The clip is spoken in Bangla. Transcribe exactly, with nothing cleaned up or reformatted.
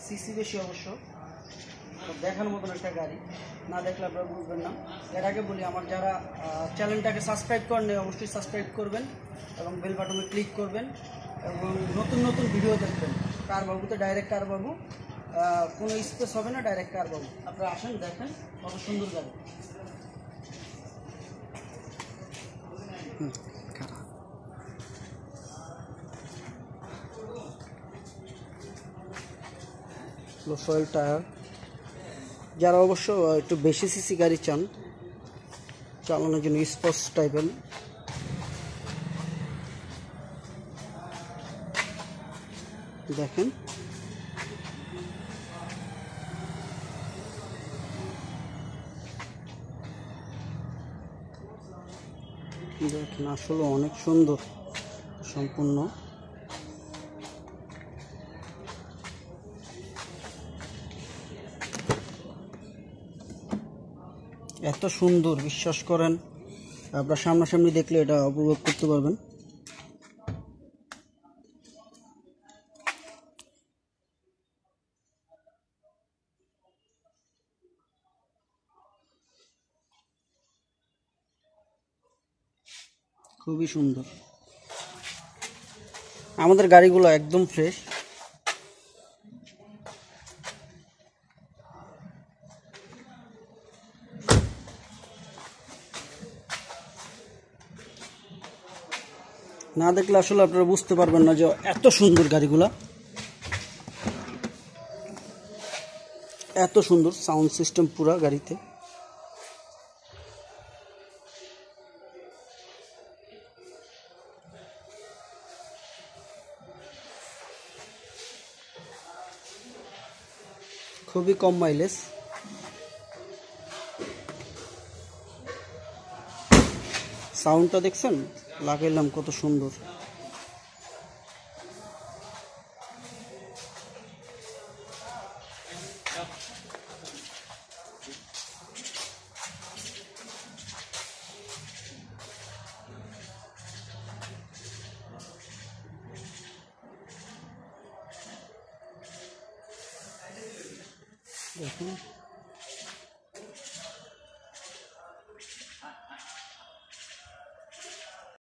সিসি বেশি অবশ্য, দেখানোর মতন একটা গাড়ি, না দেখলে আপনারা বুঝবেন না। এর আগে বলি, আমার যারা চ্যানেলটাকে সাবস্ক্রাইব করেন অবশ্যই সাবস্ক্রাইব করবেন এবং বেল বাটনে ক্লিক করবেন এবং নতুন নতুন ভিডিও দেখবেন। কার বাবুতে ডাইরেক্ট কার বাবু, কোনো স্পেস হবে না, ডাইরেক্ট কার বাবু। আপনারা আসেন, দেখেন কত সুন্দর গাড়ি। ফয়েল টায়ার, যারা অবশ্য একটু বেশি সিসি গাড়ি চান চালানোর জন্য, স্পোর্টস টাইপের, দেখেন দেখেন আসলে অনেক সুন্দর সম্পূর্ণ। এত সুন্দর, বিশ্বাস করেন আপনার সামনাসামনি দেখলে এটা উপভোগ করতে পারবেন। খুবই সুন্দর, আমাদের গাড়িগুলো একদম ফ্রেশ। না দেখলে আসলে আপনারা বুঝতে পারবেন না যে এত সুন্দর গাড়িগুলা, এত সুন্দর সাউন্ড সিস্টেম পুরা গাড়িতে। খুবই কম মাইলেজ, সাউন্ডটা দেখছেন, লাগাইলাম কত সুন্দর। দেখুন